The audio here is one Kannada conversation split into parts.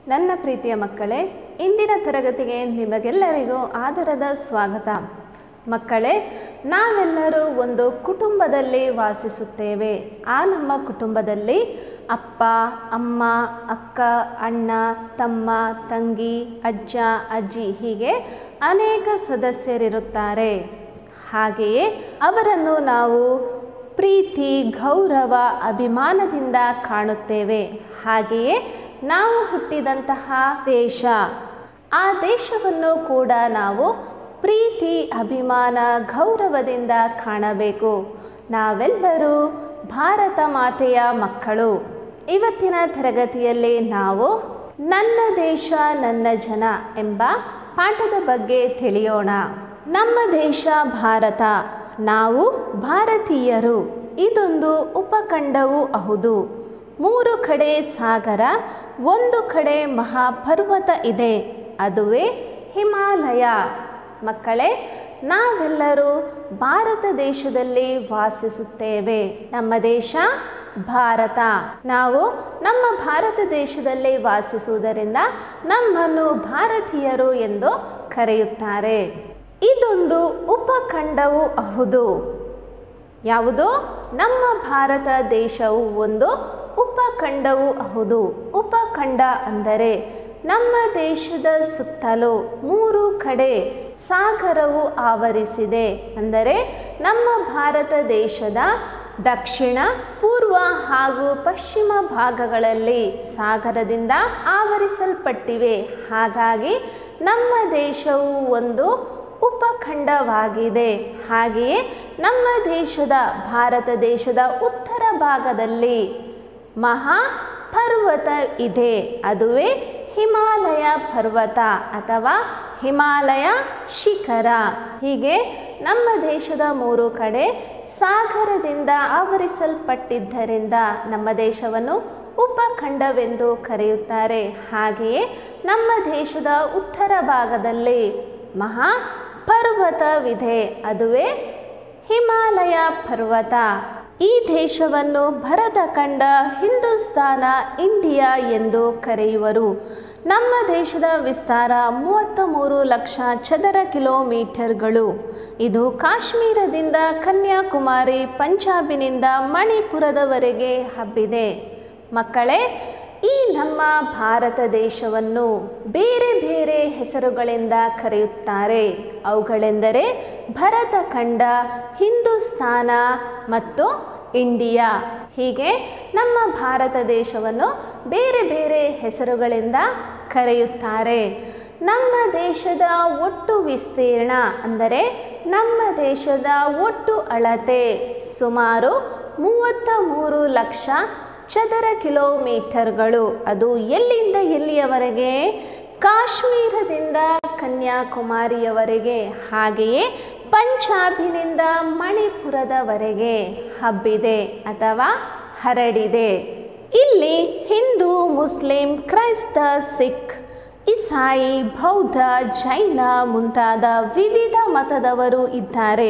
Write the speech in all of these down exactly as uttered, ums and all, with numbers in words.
ನನ್ನ ಪ್ರೀತಿಯ ಮಕ್ಕಳೇ, ಇಂದಿನ ತರಗತಿಗೆ ನಿಮಗೆಲ್ಲರಿಗೂ ಆದರದ ಸ್ವಾಗತ. ಮಕ್ಕಳೇ, ನಾವೆಲ್ಲರೂ ಒಂದು ಕುಟುಂಬದಲ್ಲಿ ವಾಸಿಸುತ್ತೇವೆ. ಆ ನಮ್ಮ ಕುಟುಂಬದಲ್ಲಿ ಅಪ್ಪ, ಅಮ್ಮ, ಅಕ್ಕ, ಅಣ್ಣ, ತಮ್ಮ, ತಂಗಿ, ಅಜ್ಜ, ಅಜ್ಜಿ ಹೀಗೆ ಅನೇಕ ಸದಸ್ಯರಿರುತ್ತಾರೆ. ಹಾಗೆಯೇ ಅವರನ್ನು ನಾವು ಪ್ರೀತಿ, ಗೌರವ, ಅಭಿಮಾನದಿಂದ ಕಾಣುತ್ತೇವೆ. ಹಾಗೆಯೇ ನಾವು ಹುಟ್ಟಿದಂತಹ ದೇಶ, ಆ ದೇಶವನ್ನು ಕೂಡ ನಾವು ಪ್ರೀತಿ, ಅಭಿಮಾನ, ಗೌರವದಿಂದ ಕಾಣಬೇಕು. ನಾವೆಲ್ಲರೂ ಭಾರತ ಮಾತೆಯ ಮಕ್ಕಳು. ಇವತ್ತಿನ ತರಗತಿಯಲ್ಲಿ ನಾವು ನನ್ನ ದೇಶ ನನ್ನ ಜನ ಎಂಬ ಪಾಠದ ಬಗ್ಗೆ ತಿಳಿಯೋಣ. ನಮ್ಮ ದೇಶ ಭಾರತ, ನಾವು ಭಾರತೀಯರು. ಇದೊಂದು ಉಪಖಂಡವೂ ಹೌದು. ಮೂರು ಕಡೆ ಸಾಗರ, ಒಂದು ಕಡೆ ಮಹಾಪರ್ವತ ಇದೆ, ಅದುವೇ ಹಿಮಾಲಯ. ಮಕ್ಕಳೇ, ನಾವೆಲ್ಲರೂ ಭಾರತ ದೇಶದಲ್ಲಿ ವಾಸಿಸುತ್ತೇವೆ. ನಮ್ಮ ದೇಶ ಭಾರತ. ನಾವು ನಮ್ಮ ಭಾರತ ದೇಶದಲ್ಲಿ ವಾಸಿಸುವುದರಿಂದ ನಮ್ಮನ್ನು ಭಾರತೀಯರು ಎಂದು ಕರೆಯುತ್ತಾರೆ. ಇದೊಂದು ಉಪಖಂಡವೂ ಹೌದು. ಯಾವುದು? ನಮ್ಮ ಭಾರತ ದೇಶವು ಒಂದು ಉಪಖಂಡವೂ ಹೌದು. ಉಪಖಂಡ ಅಂದರೆ ನಮ್ಮ ದೇಶದ ಸುತ್ತಲೂ ಮೂರು ಕಡೆ ಸಾಗರವು ಆವರಿಸಿದೆ. ಅಂದರೆ ನಮ್ಮ ಭಾರತ ದೇಶದ ದಕ್ಷಿಣ, ಪೂರ್ವ ಹಾಗೂ ಪಶ್ಚಿಮ ಭಾಗಗಳಲ್ಲಿ ಸಾಗರದಿಂದ ಆವರಿಸಲ್ಪಟ್ಟಿವೆ. ಹಾಗಾಗಿ ನಮ್ಮ ದೇಶವು ಒಂದು ಉಪಖಂಡವಾಗಿದೆ. ಹಾಗೆಯೇ ನಮ್ಮ ದೇಶದ ಭಾರತ ದೇಶದ ಉತ್ತರ ಭಾಗದಲ್ಲಿ ಮಹಾ ಪರ್ವತ ಇದೆ, ಅದುವೇ ಹಿಮಾಲಯ ಪರ್ವತ ಅಥವಾ ಹಿಮಾಲಯ ಶಿಖರ. ಹೀಗೆ ನಮ್ಮ ದೇಶದ ಮೂರು ಕಡೆ ಸಾಗರದಿಂದ ಆವರಿಸಲ್ಪಟ್ಟಿದ್ದರಿಂದ ನಮ್ಮ ದೇಶವನ್ನು ಉಪಖಂಡವೆಂದು ಕರೆಯುತ್ತಾರೆ. ಹಾಗೆಯೇ ನಮ್ಮ ದೇಶದ ಉತ್ತರ ಭಾಗದಲ್ಲಿ ಮಹಾ ಪರ್ವತವಿದೆ, ಅದುವೇ ಹಿಮಾಲಯ ಪರ್ವತ. ಈ ದೇಶವನ್ನು ಭರತಖಂಡ, ಹಿಂದೂಸ್ತಾನ, ಇಂಡಿಯಾ ಎಂದು ಕರೆಯುವರು. ನಮ್ಮ ದೇಶದ ವಿಸ್ತಾರ ಮೂವತ್ತ ಮೂರು ಲಕ್ಷ ಚದರ ಕಿಲೋಮೀಟರ್ಗಳು. ಇದು ಕಾಶ್ಮೀರದಿಂದ ಕನ್ಯಾಕುಮಾರಿ, ಪಂಜಾಬಿನಿಂದ ಮಣಿಪುರದವರೆಗೆ ಹಬ್ಬಿದೆ. ಮಕ್ಕಳೇ, ಈ ನಮ್ಮ ಭಾರತ ದೇಶವನ್ನು ಬೇರೆ ಬೇರೆ ಹೆಸರುಗಳಿಂದ ಕರೆಯುತ್ತಾರೆ. ಅವುಗಳೆಂದರೆ ಭರತಖಂಡ, ಹಿಂದೂಸ್ತಾನ ಮತ್ತು ಇಂಡಿಯಾ. ಹೀಗೆ ನಮ್ಮ ಭಾರತ ದೇಶವನ್ನು ಬೇರೆ ಬೇರೆ ಹೆಸರುಗಳಿಂದ ಕರೆಯುತ್ತಾರೆ. ನಮ್ಮ ದೇಶದ ಒಟ್ಟು ವಿಸ್ತೀರ್ಣ ಅಂದರೆ ನಮ್ಮ ದೇಶದ ಒಟ್ಟು ಅಳತೆ ಸುಮಾರು ಮೂವತ್ತ ಮೂರು ಲಕ್ಷ ಚದರ ಕಿಲೋಮೀಟರ್ಗಳು. ಅದು ಎಲ್ಲಿಂದ ಎಲ್ಲಿಯವರೆಗೆ? ಕಾಶ್ಮೀರದಿಂದ ಕನ್ಯಾಕುಮಾರಿಯವರೆಗೆ, ಹಾಗೆಯೇ ಪಂಜಾಬಿನಿಂದ ಮಣಿಪುರದವರೆಗೆ ಹಬ್ಬಿದೆ ಅಥವಾ ಹರಡಿದೆ. ಇಲ್ಲಿ ಹಿಂದೂ, ಮುಸ್ಲಿಂ, ಕ್ರೈಸ್ತ, ಸಿಖ್, ಇಸಾಯಿ, ಬೌದ್ಧ, ಜೈನ ಮುಂತಾದ ವಿವಿಧ ಮತದವರು ಇದ್ದಾರೆ.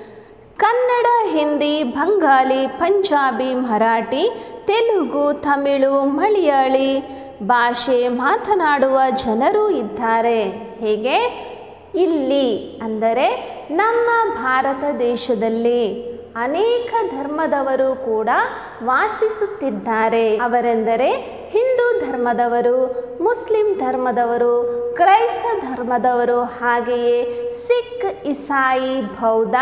ಕನ್ನಡ, ಹಿಂದಿ, ಬಂಗಾಲಿ, ಪಂಜಾಬಿ, ಮರಾಠಿ, ತೆಲುಗು, ತಮಿಳು, ಮಲಯಾಳಿ ಭಾಷೆ ಮಾತನಾಡುವ ಜನರು ಇದ್ದಾರೆ. ಹೀಗೆ ಇಲ್ಲಿ ಅಂದರೆ ನಮ್ಮ ಭಾರತ ದೇಶದಲ್ಲಿ ಅನೇಕ ಧರ್ಮದವರು ಕೂಡ ವಾಸಿಸುತ್ತಿದ್ದಾರೆ. ಅವರೆಂದರೆ ಹಿಂದೂ ಧರ್ಮದವರು, ಮುಸ್ಲಿಂ ಧರ್ಮದವರು, ಕ್ರೈಸ್ತ ಧರ್ಮದವರು, ಹಾಗೆಯೇ ಸಿಖ್, ಇಸಾಯಿ, ಬೌದ್ಧ,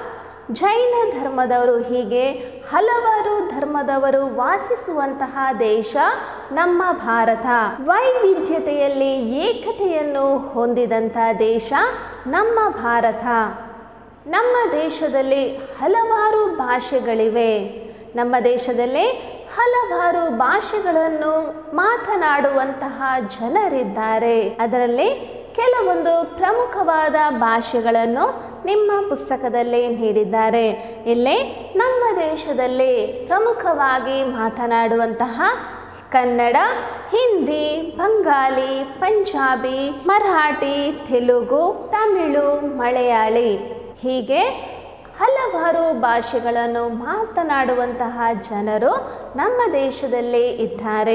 ಜೈನ ಧರ್ಮದವರು. ಹೀಗೆ ಹಲವಾರು ಧರ್ಮದವರು ವಾಸಿಸುವಂತಹ ದೇಶ ನಮ್ಮ ಭಾರತ. ವೈವಿಧ್ಯತೆಯಲ್ಲಿ ಏಕತೆಯನ್ನು ಹೊಂದಿದಂಥ ದೇಶ ನಮ್ಮ ಭಾರತ. ನಮ್ಮ ದೇಶದಲ್ಲಿ ಹಲವಾರು ಭಾಷೆಗಳಿವೆ. ನಮ್ಮ ದೇಶದಲ್ಲಿ ಹಲವಾರು ಭಾಷೆಗಳನ್ನು ಮಾತನಾಡುವಂತಹ ಜನರಿದ್ದಾರೆ. ಅದರಲ್ಲಿ ಕೆಲವೊಂದು ಪ್ರಮುಖವಾದ ಭಾಷೆಗಳನ್ನು ನಿಮ್ಮ ಪುಸ್ತಕದಲ್ಲಿ ನೀಡಿದ್ದಾರೆ. ಇಲ್ಲಿ ನಮ್ಮ ದೇಶದಲ್ಲಿ ಪ್ರಮುಖವಾಗಿ ಮಾತನಾಡುವಂತಹ ಕನ್ನಡ, ಹಿಂದಿ, ಬಂಗಾಲಿ, ಪಂಜಾಬಿ, ಮರಾಠಿ, ತೆಲುಗು, ತಮಿಳು, ಮಲಯಾಳಿ ಹೀಗೆ ಹಲವಾರು ಭಾಷೆಗಳನ್ನು ಮಾತನಾಡುವಂತಹ ಜನರು ನಮ್ಮ ದೇಶದಲ್ಲಿ ಇದ್ದಾರೆ.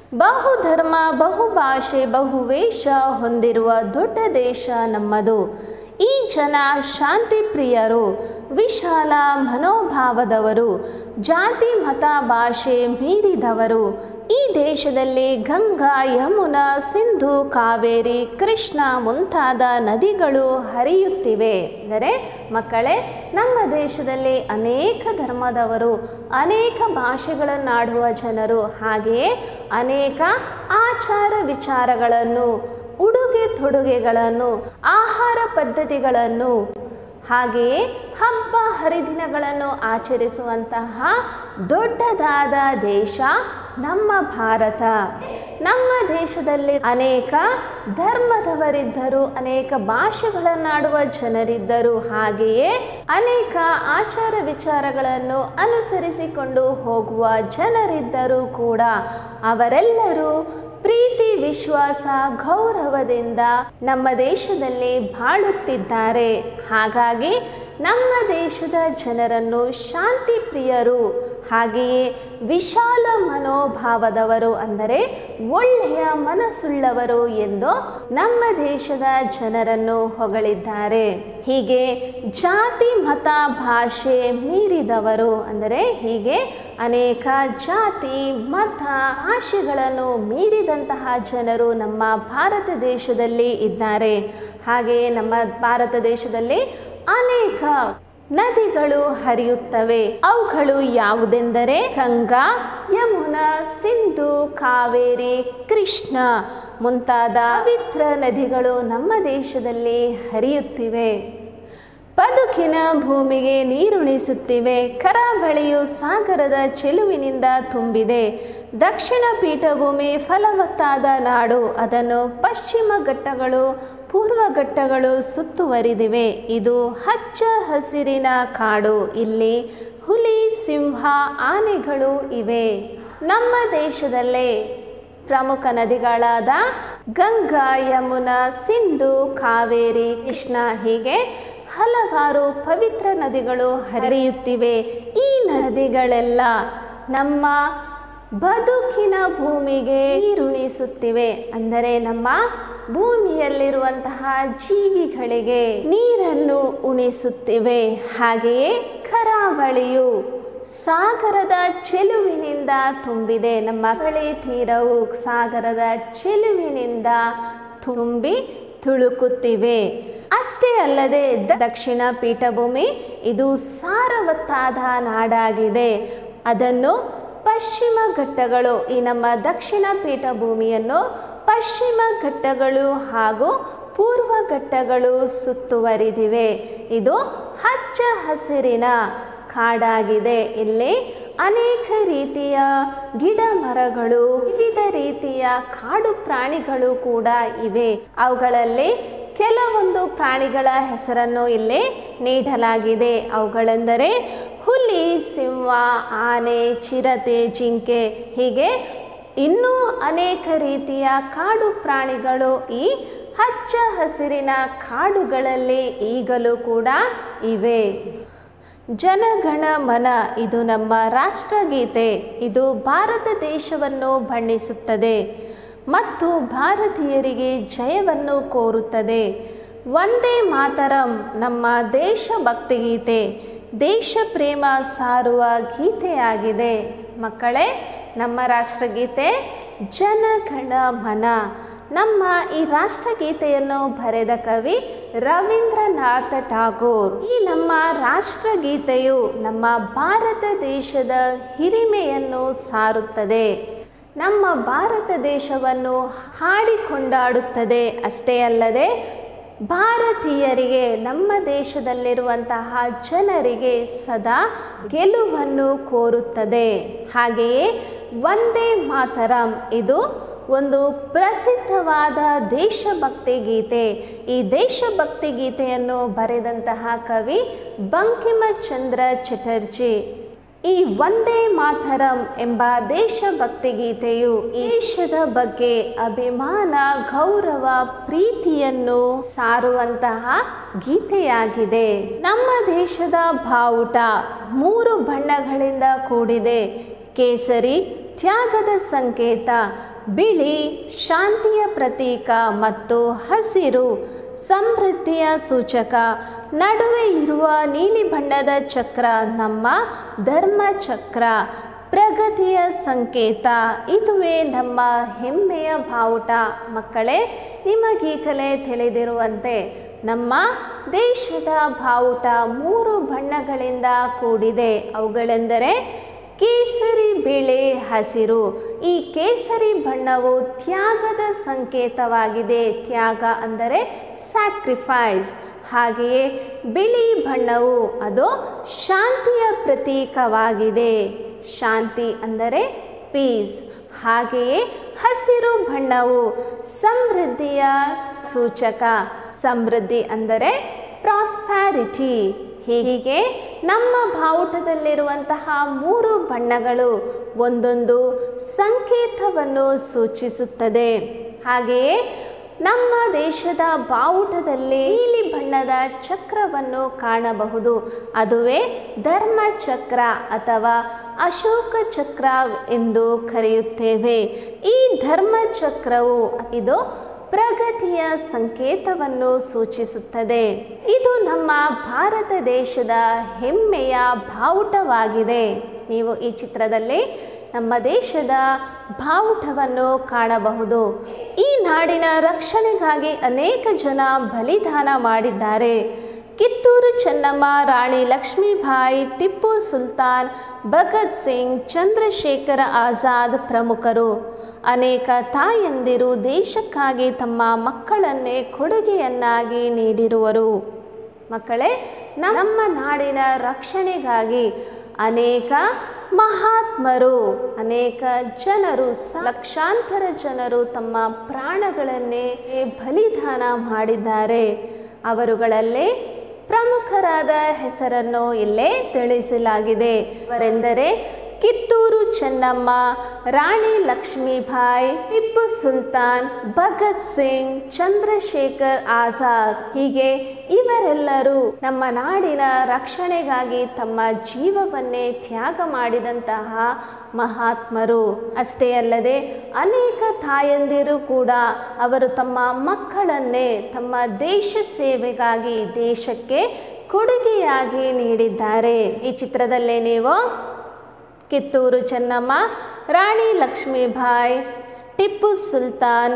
ಬಹುಧರ್ಮ ಬಹುಭಾಷೆ ಬಹುವೇಷ ಹೊಂದಿರುವ ದೊಡ್ಡ ದೇಶ ನಮ್ಮದು. ಈ ಜನ ಶಾಂತಿ ಪ್ರಿಯರು, ವಿಶಾಲ ಮನೋಭಾವದವರು, ಜಾತಿ ಮತ ಭಾಷೆ ಮೀರಿದವರು. ಈ ದೇಶದಲ್ಲಿ ಗಂಗಾ, ಯಮುನಾ, ಸಿಂಧು, ಕಾವೇರಿ, ಕೃಷ್ಣ ಮುಂತಾದ ನದಿಗಳು ಹರಿಯುತ್ತಿವೆ. ಅಂದರೆ ಮಕ್ಕಳೇ, ನಮ್ಮ ದೇಶದಲ್ಲಿ ಅನೇಕ ಧರ್ಮದವರು, ಅನೇಕ ಭಾಷೆಗಳನ್ನಾಡುವ ಜನರು, ಹಾಗೆಯೇ ಅನೇಕ ಆಚಾರ ವಿಚಾರಗಳನ್ನು, ಉಡುಗೆ ತೊಡುಗೆಗಳನ್ನು, ಆಹಾರ ಪದ್ಧತಿಗಳನ್ನು, ಹಾಗೆಯೇ ಹಬ್ಬ ಹರಿದಿನಗಳನ್ನು ಆಚರಿಸುವಂತಹ ದೊಡ್ಡದಾದ ದೇಶ ನಮ್ಮ ಭಾರತ. ನಮ್ಮ ದೇಶದಲ್ಲಿ ಅನೇಕ ಧರ್ಮದವರಿದ್ದರು, ಅನೇಕ ಭಾಷೆಗಳನ್ನಾಡುವ ಜನರಿದ್ದರು, ಹಾಗೆಯೇ ಅನೇಕ ಆಚಾರ ವಿಚಾರಗಳನ್ನು ಅನುಸರಿಸಿಕೊಂಡು ಹೋಗುವ ಜನರಿದ್ದರೂ ಕೂಡ ಅವರೆಲ್ಲರೂ ಪ್ರೀತಿ, ವಿಶ್ವಾಸ, ಗೌರವದಿಂದ ನಮ್ಮ ದೇಶದಲ್ಲಿ ಬಾಳುತ್ತಿದ್ದಾರೆ. ಹಾಗಾಗಿ ನಮ್ಮ ದೇಶದ ಜನರನ್ನು ಶಾಂತಿ ಪ್ರಿಯರು, ಹಾಗೆಯೇ ವಿಶಾಲ ಮನೋಭಾವದವರು, ಅಂದರೆ ಒಳ್ಳೆಯ ಮನಸ್ಸುಳ್ಳವರು ಎಂದು ನಮ್ಮ ದೇಶದ ಜನರನ್ನು ಹೊಗಳಿದ್ದಾರೆ. ಹೀಗೆ ಜಾತಿ ಮತ ಭಾಷೆ ಮೀರಿದವರು, ಅಂದರೆ ಹೀಗೆ ಅನೇಕ ಜಾತಿ ಮತ ಭಾಷೆಗಳನ್ನು ಮೀರಿದಂತಹ ಜನರು ನಮ್ಮ ಭಾರತ ದೇಶದಲ್ಲಿ ಇದ್ದಾರೆ. ಹಾಗೆಯೇ ನಮ್ಮ ಭಾರತ ದೇಶದಲ್ಲಿ ಅನೇಕ ನದಿಗಳು ಹರಿಯುತ್ತವೆ. ಅವುಗಳು ಯಾವುದೆಂದರೆ ಗಂಗಾ, ಯಮುನಾ, ಸಿಂಧು, ಕಾವೇರಿ, ಕೃಷ್ಣ ಮುಂತಾದ ಪವಿತ್ರ ನದಿಗಳು ನಮ್ಮ ದೇಶದಲ್ಲಿ ಹರಿಯುತ್ತಿವೆ. ಬದುಕಿನ ಭೂಮಿಗೆ ನೀರುಣಿಸುತ್ತಿವೆ. ಕರಾವಳಿಯು ಸಾಗರದ ಚೆಲುವಿನಿಂದ ತುಂಬಿದೆ. ದಕ್ಷಿಣ ಪೀಠಭೂಮಿ ಫಲವತ್ತಾದ ನಾಡು. ಅದನ್ನು ಪಶ್ಚಿಮ ಘಟ್ಟಗಳು, ಪೂರ್ವ ಘಟ್ಟಗಳು ಸುತ್ತುವರಿದಿವೆ. ಇದು ಹಚ್ಚ ಹಸಿರಿನ ಕಾಡು. ಇಲ್ಲಿ ಹುಲಿ, ಸಿಂಹ, ಆನೆಗಳು ಇವೆ. ನಮ್ಮ ದೇಶದಲ್ಲೇ ಪ್ರಮುಖ ನದಿಗಳಾದ ಗಂಗಾ, ಯಮುನಾ, ಸಿಂಧು, ಕಾವೇರಿ, ಕೃಷ್ಣ ಹೀಗೆ ಹಲವಾರು ಪವಿತ್ರ ನದಿಗಳು ಹರಿಯುತ್ತಿವೆ. ಈ ನದಿಗಳೆಲ್ಲ ನಮ್ಮ ಬದುಕಿನ ಭೂಮಿಗೆ ನೀರುಣಿಸುತ್ತಿವೆ. ಅಂದರೆ ನಮ್ಮ ಭೂಮಿಯಲ್ಲಿರುವಂತಹ ಜೀವಿಗಳಿಗೆ ನೀರನ್ನು ಉಣಿಸುತ್ತಿವೆ. ಹಾಗೆಯೇ ಕರಾವಳಿಯು ಸಾಗರದ ಚೆಲುವಿನಿಂದ ತುಂಬಿದೆ. ನಮ್ಮ ಕರಾವಳಿ ತೀರವು ಸಾಗರದ ಚೆಲುವಿನಿಂದ ತುಂಬಿ ತುಳುಕುತ್ತಿವೆ. ಅಷ್ಟೇ ಅಲ್ಲದೆ ದಕ್ಷಿಣ ಪೀಠಭೂಮಿ ಇದು ಸಾರವತ್ತಾದ ನಾಡಾಗಿದೆ. ಅದನ್ನು ಪಶ್ಚಿಮ ಘಟ್ಟಗಳು, ಈ ನಮ್ಮ ದಕ್ಷಿಣ ಪೀಠಭೂಮಿಯನ್ನು ಪಶ್ಚಿಮ ಘಟ್ಟಗಳು ಹಾಗೂ ಪೂರ್ವ ಘಟ್ಟಗಳು ಸುತ್ತುವರಿದಿವೆ. ಇದು ಹಚ್ಚ ಹಸಿರಿನ ಕಾಡಾಗಿದೆ. ಇಲ್ಲಿ ಅನೇಕ ರೀತಿಯ ಗಿಡ ಮರಗಳು, ವಿವಿಧ ರೀತಿಯ ಕಾಡು ಪ್ರಾಣಿಗಳು ಕೂಡ ಇವೆ. ಅವುಗಳಲ್ಲಿ ಕೆಲವೊಂದು ಪ್ರಾಣಿಗಳ ಹೆಸರನ್ನು ಇಲ್ಲಿ ನೀಡಲಾಗಿದೆ. ಅವುಗಳೆಂದರೆ ಹುಲಿ, ಸಿಂಹ, ಆನೆ, ಚಿರತೆ, ಜಿಂಕೆ ಹೀಗೆ ಇನ್ನೂ ಅನೇಕ ರೀತಿಯ ಕಾಡು ಪ್ರಾಣಿಗಳು ಈ ಹಚ್ಚ ಹಸಿರಿನ ಕಾಡುಗಳಲ್ಲಿ ಈಗಲೂ ಕೂಡ ಇವೆ. ಜನಗಣ ಮನ ಇದು ನಮ್ಮ ರಾಷ್ಟ್ರಗೀತೆ. ಇದು ಭಾರತ ದೇಶವನ್ನು ಬಣ್ಣಿಸುತ್ತದೆ ಮತ್ತು ಭಾರತೀಯರಿಗೆ ಜಯವನ್ನು ಕೋರುತ್ತದೆ. ವಂದೇ ಮಾತರಂ ನಮ್ಮ ದೇಶಭಕ್ತಿ ಗೀತೆ, ದೇಶ ಪ್ರೇಮ ಸಾರುವ ಗೀತೆಯಾಗಿದೆ. ಮಕ್ಕಳೇ, ನಮ್ಮ ರಾಷ್ಟ್ರಗೀತೆ ಜನಗಣ ಮನ. ನಮ್ಮ ಈ ರಾಷ್ಟ್ರಗೀತೆಯನ್ನು ಬರೆದ ಕವಿ ರವೀಂದ್ರನಾಥ ಠಾಗೋರ್. ಈ ನಮ್ಮ ರಾಷ್ಟ್ರಗೀತೆಯು ನಮ್ಮ ಭಾರತ ದೇಶದ ಹಿರಿಮೆಯನ್ನು ಸಾರುತ್ತದೆ. ನಮ್ಮ ಭಾರತ ದೇಶವನ್ನು ಹಾಡಿಕೊಂಡಾಡುತ್ತದೆ. ಅಷ್ಟೇ ಅಲ್ಲದೆ ಭಾರತೀಯರಿಗೆ, ನಮ್ಮ ದೇಶದಲ್ಲಿರುವಂತಹ ಜನರಿಗೆ ಸದಾ ಗೆಲುವನ್ನು ಕೋರುತ್ತದೆ. ಹಾಗೆಯೇ ವಂದೇ ಮಾತರಂ ಇದು ಒಂದು ಪ್ರಸಿದ್ಧವಾದ ದೇಶಭಕ್ತಿ ಗೀತೆ. ಈ ದೇಶಭಕ್ತಿ ಗೀತೆಯನ್ನು ಬರೆದಂತಹ ಕವಿ ಬಂಕಿಮಚಂದ್ರ ಚಟರ್ಜಿ. ಈ ವಂದೇ ಮಾತರಂ ಎಂಬ ದೇಶಭಕ್ತಿ ಗೀತೆಯು ದೇಶದ ಬಗ್ಗೆ ಅಭಿಮಾನ, ಗೌರವ, ಪ್ರೀತಿಯನ್ನು ಸಾರುವಂತಹ ಗೀತೆಯಾಗಿದೆ. ನಮ್ಮ ದೇಶದ ಬಾವುಟ ಮೂರು ಬಣ್ಣಗಳಿಂದ ಕೂಡಿದೆ. ಕೇಸರಿ ತ್ಯಾಗದ ಸಂಕೇತ, ಬಿಳಿ ಶಾಂತಿಯ ಪ್ರತೀಕ ಮತ್ತು ಹಸಿರು ಸಮೃದ್ಧಿಯ ಸೂಚಕ. ನಡುವೆ ಇರುವ ನೀಲಿ ಬಣ್ಣದ ಚಕ್ರ ನಮ್ಮ ಧರ್ಮ ಚಕ್ರ, ಪ್ರಗತಿಯ ಸಂಕೇತ. ಇದುವೇ ನಮ್ಮ ಹೆಮ್ಮೆಯ ಬಾವುಟ. ಮಕ್ಕಳೇ, ನಿಮಗೀಗಲೇ ತಿಳಿದಿರುವಂತೆ ನಮ್ಮ ದೇಶದ ಬಾವುಟ ಮೂರು ಬಣ್ಣಗಳಿಂದ ಕೂಡಿದೆ. ಅವುಗಳೆಂದರೆ ಕೇಸರಿ, ಬಿಳಿ, ಹಸಿರು. ಈ ಕೇಸರಿ ಬಣ್ಣವು ತ್ಯಾಗದ ಸಂಕೇತವಾಗಿದೆ. ತ್ಯಾಗ ಅಂದರೆ ಸ್ಯಾಕ್ರಿಫೈಸ್. ಹಾಗೆಯೇ ಬಿಳಿ ಬಣ್ಣವು ಅದು ಶಾಂತಿಯ ಪ್ರತೀಕವಾಗಿದೆ. ಶಾಂತಿ ಅಂದರೆ ಪೀಸ್. ಹಾಗೆಯೇ ಹಸಿರು ಬಣ್ಣವು ಸಮೃದ್ಧಿಯ ಸೂಚಕ. ಸಮೃದ್ಧಿ ಅಂದರೆ ಪ್ರಾಸ್ಪ್ಯಾರಿಟಿ. ಹೀಗೆ ನಮ್ಮ ಬಾವುಟದಲ್ಲಿರುವಂತಹ ಮೂರು ಬಣ್ಣಗಳು ಒಂದೊಂದು ಸಂಕೇತವನ್ನು ಸೂಚಿಸುತ್ತದೆ. ಹಾಗೆಯೇ ನಮ್ಮ ದೇಶದ ಬಾವುಟದಲ್ಲಿ ನೀಲಿ ಬಣ್ಣದ ಚಕ್ರವನ್ನು ಕಾಣಬಹುದು. ಅದುವೇ ಧರ್ಮ ಚಕ್ರ ಅಥವಾ ಅಶೋಕ ಚಕ್ರ ಎಂದು ಕರೆಯುತ್ತೇವೆ. ಈ ಧರ್ಮ ಚಕ್ರವು ಇದು ಪ್ರಗತಿಯ ಸಂಕೇತವನ್ನು ಸೂಚಿಸುತ್ತದೆ. ಇದು ನಮ್ಮ ಭಾರತ ದೇಶದ ಹೆಮ್ಮೆಯ ಬಾವುಟವಾಗಿದೆ. ನೀವು ಈ ಚಿತ್ರದಲ್ಲಿ ನಮ್ಮ ದೇಶದ ಬಾವುಟವನ್ನು ಕಾಣಬಹುದು. ಈ ನಾಡಿನ ರಕ್ಷಣೆಗಾಗಿ ಅನೇಕ ಜನ ಬಲಿದಾನ ಮಾಡಿದ್ದಾರೆ. ಕಿತ್ತೂರು ಚೆನ್ನಮ್ಮ, ರಾಣಿ ಲಕ್ಷ್ಮೀಬಾಯಿ, ಟಿಪ್ಪು ಸುಲ್ತಾನ್, ಭಗತ್ ಸಿಂಗ್, ಚಂದ್ರಶೇಖರ ಆಜಾದ್ ಪ್ರಮುಖರು. ಅನೇಕ ತಾಯಂದಿರು ದೇಶಕ್ಕಾಗಿ ತಮ್ಮ ಮಕ್ಕಳನ್ನೇ ಕೊಡುಗೆಯನ್ನಾಗಿ ನೀಡಿರುವರು. ಮಕ್ಕಳೇ, ನಮ್ಮ ನಾಡಿನ ರಕ್ಷಣೆಗಾಗಿ ಅನೇಕ ಮಹಾತ್ಮರು, ಅನೇಕ ಜನರು, ಲಕ್ಷಾಂತರ ಜನರು ತಮ್ಮ ಪ್ರಾಣಗಳನ್ನೇ ಬಲಿದಾನ ಮಾಡಿದ್ದಾರೆ. ಅವರುಗಳಲ್ಲೇ ಪ್ರಮುಖರಾದ ಹೆಸರನ್ನು ಇಲ್ಲೇ ತಿಳಿಸಲಾಗಿದೆ. ಅವರೆಂದರೆ ಕಿತ್ತೂರು ಚೆನ್ನಮ್ಮ, ರಾಣಿ ಲಕ್ಷ್ಮೀಬಾಯಿ, ಟಿಪ್ಪು ಸುಲ್ತಾನ್, ಭಗತ್ ಸಿಂಗ್, ಚಂದ್ರಶೇಖರ್ ಆಜಾದ್. ಹೀಗೆ ಇವರೆಲ್ಲರೂ ನಮ್ಮ ನಾಡಿನ ರಕ್ಷಣೆಗಾಗಿ ತಮ್ಮ ಜೀವವನ್ನೇ ತ್ಯಾಗ ಮಾಡಿದಂತಹ ಮಹಾತ್ಮರು. ಅಷ್ಟೇ ಅಲ್ಲದೆ ಅನೇಕ ತಾಯಂದಿರು ಕೂಡ ಅವರು ತಮ್ಮ ಮಕ್ಕಳನ್ನೇ ತಮ್ಮ ದೇಶ ಸೇವೆಗಾಗಿ ದೇಶಕ್ಕೆ ಕೊಡುಗೆಯಾಗಿ ನೀಡಿದ್ದಾರೆ. ಈ ಚಿತ್ರದಲ್ಲೇ ನೀವು ಕಿತ್ತೂರು ಚೆನ್ನಮ್ಮ, ರಾಣಿ ಲಕ್ಷ್ಮೀಬಾಯಿ, ಟಿಪ್ಪು ಸುಲ್ತಾನ್,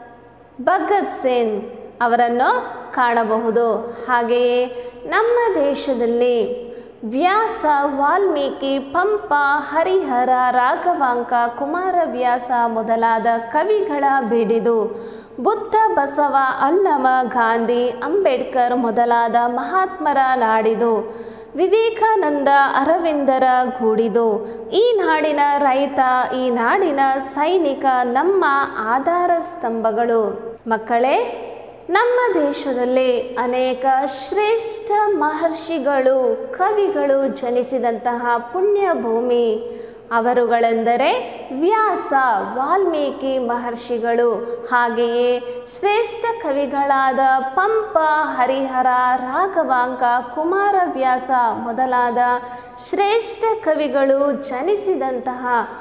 ಭಗತ್ ಸಿಂಗ್ ಅವರನ್ನು ಕಾಣಬಹುದು. ಹಾಗೆಯೇ ನಮ್ಮ ದೇಶದಲ್ಲಿ ವ್ಯಾಸ, ವಾಲ್ಮೀಕಿ, ಪಂಪ, ಹರಿಹರ, ರಾಘವಾಂಕ, ಕುಮಾರವ್ಯಾಸ ಮೊದಲಾದ ಕವಿಗಳ ಬಿಡಿದು ಬುದ್ಧ, ಬಸವ, ಅಲ್ಲಮ, ಗಾಂಧಿ, ಅಂಬೇಡ್ಕರ್ ಮೊದಲಾದ ಮಹಾತ್ಮರ ನಾಡಿದು ವಿವೇಕಾನಂದ, ಅರವಿಂದರ ಗೂಡಿದು ಈ ನಾಡಿನ ರೈತ, ಈ ನಾಡಿನ ಸೈನಿಕ ನಮ್ಮ ಆಧಾರ ಸ್ತಂಭಗಳು. ಮಕ್ಕಳೇ, ನಮ್ಮ ದೇಶದಲ್ಲಿ ಅನೇಕ ಶ್ರೇಷ್ಠ ಮಹರ್ಷಿಗಳು, ಕವಿಗಳು ಜನಿಸಿದಂತಹ ಪುಣ್ಯ ಭೂಮಿ. ಅವರುಗಳೆಂದರೆ ವ್ಯಾಸ, ವಾಲ್ಮೀಕಿ ಮಹರ್ಷಿಗಳು. ಹಾಗೆಯೇ ಶ್ರೇಷ್ಠ ಕವಿಗಳಾದ ಪಂಪ, ಹರಿಹರ, ರಾಘವಾಂಕ, ಕುಮಾರವ್ಯಾಸ ಮೊದಲಾದ ಶ್ರೇಷ್ಠ ಕವಿಗಳು ಜನಿಸಿದಂತಹ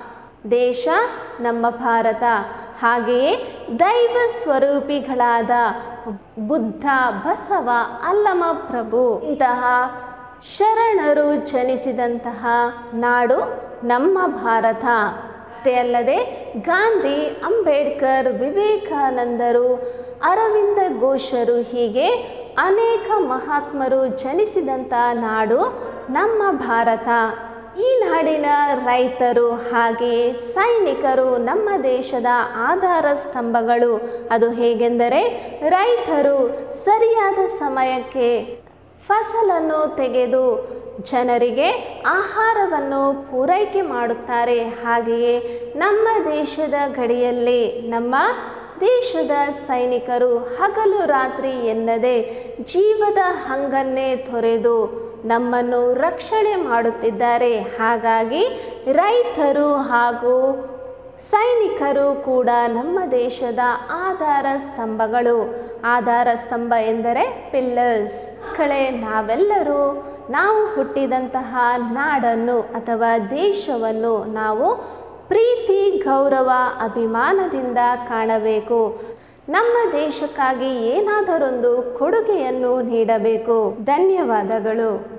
ದೇಶ ನಮ್ಮ ಭಾರತ. ಹಾಗೆಯೇ ದೈವ ಸ್ವರೂಪಿಗಳಾದ ಬುದ್ಧ, ಬಸವ, ಅಲ್ಲಮ ಪ್ರಭು ಇಂತಹ ಶರಣರು ಜನಿಸಿದಂತಹ ನಾಡು ನಮ್ಮ ಭಾರತ. ಅಷ್ಟೇ ಅಲ್ಲದೆ ಗಾಂಧಿ, ಅಂಬೇಡ್ಕರ್, ವಿವೇಕಾನಂದರು, ಅರವಿಂದ ಘೋಷರು ಹೀಗೆ ಅನೇಕ ಮಹಾತ್ಮರು ಜನಿಸಿದಂಥ ನಾಡು ನಮ್ಮ ಭಾರತ. ಈ ನಾಡಿನ ರೈತರು ಹಾಗೆಯೇ ಸೈನಿಕರು ನಮ್ಮ ದೇಶದ ಆಧಾರ ಸ್ತಂಭಗಳು. ಅದು ಹೇಗೆಂದರೆ ರೈತರು ಸರಿಯಾದ ಸಮಯಕ್ಕೆ ಫಸಲನ್ನು ತೆಗೆದು ಜನರಿಗೆ ಆಹಾರವನ್ನು ಪೂರೈಕೆ ಮಾಡುತ್ತಾರೆ. ಹಾಗೆಯೇ ನಮ್ಮ ದೇಶದ ಗಡಿಯಲ್ಲಿ ನಮ್ಮ ದೇಶದ ಸೈನಿಕರು ಹಗಲು ರಾತ್ರಿ ಎನ್ನದೆ ಜೀವದ ಹಂಗನ್ನೇ ತೊರೆದು ನಮ್ಮನ್ನು ರಕ್ಷಣೆ ಮಾಡುತ್ತಿದ್ದಾರೆ. ಹಾಗಾಗಿ ರೈತರು ಹಾಗೂ ಸೈನಿಕರು ಕೂಡ ನಮ್ಮ ದೇಶದ ಆಧಾರ ಸ್ತಂಭಗಳು. ಆಧಾರ ಸ್ತಂಭ ಎಂದರೆ ಪಿಲ್ಲರ್ಸ್. ಮಕ್ಕಳೇ, ನಾವೆಲ್ಲರೂ ನಾವು ಹುಟ್ಟಿದಂತಹ ನಾಡನ್ನು ಅಥವಾ ದೇಶವನ್ನು ನಾವು ಪ್ರೀತಿ, ಗೌರವ, ಅಭಿಮಾನದಿಂದ ಕಾಣಬೇಕು. ನಮ್ಮ ದೇಶಕ್ಕಾಗಿ ಏನಾದರೊಂದು ಕೊಡುಗೆಯನ್ನು ನೀಡಬೇಕು. ಧನ್ಯವಾದಗಳು.